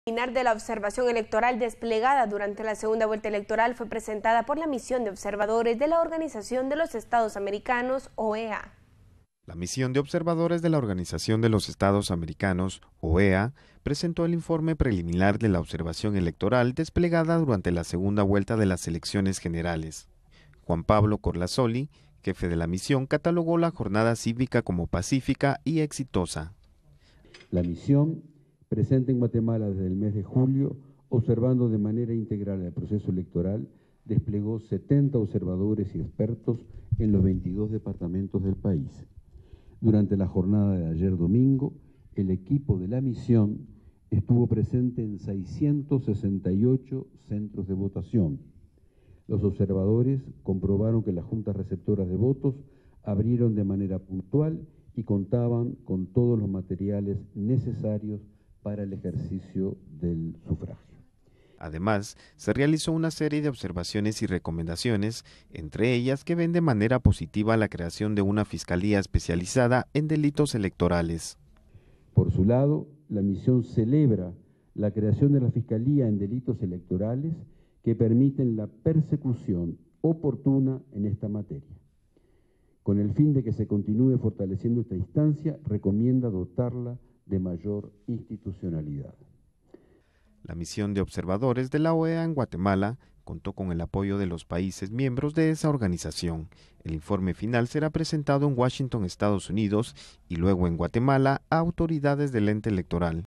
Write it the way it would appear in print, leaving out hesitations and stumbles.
Preliminar de la observación electoral desplegada durante la segunda vuelta electoral fue presentada por la misión de observadores de la Organización de los Estados Americanos, OEA. La misión de observadores de la Organización de los Estados Americanos, OEA, presentó el informe preliminar de la observación electoral desplegada durante la segunda vuelta de las elecciones generales. Juan Pablo Corlazzoli, jefe de la misión, catalogó la jornada cívica como pacífica y exitosa. La misión, presente en Guatemala desde el mes de julio, observando de manera integral el proceso electoral, desplegó 70 observadores y expertos en los 22 departamentos del país. Durante la jornada de ayer domingo, el equipo de la misión estuvo presente en 668 centros de votación. Los observadores comprobaron que las juntas receptoras de votos abrieron de manera puntual y contaban con todos los materiales necesarios para el ejercicio del sufragio. Además, se realizó una serie de observaciones y recomendaciones, entre ellas que ven de manera positiva la creación de una fiscalía especializada en delitos electorales. Por su lado, la misión celebra la creación de la Fiscalía en Delitos Electorales que permiten la persecución oportuna en esta materia. Con el fin de que se continúe fortaleciendo esta instancia, recomienda dotarla de mayor institucionalidad. La misión de observadores de la OEA en Guatemala contó con el apoyo de los países miembros de esa organización. El informe final será presentado en Washington, Estados Unidos, y luego en Guatemala a autoridades del ente electoral.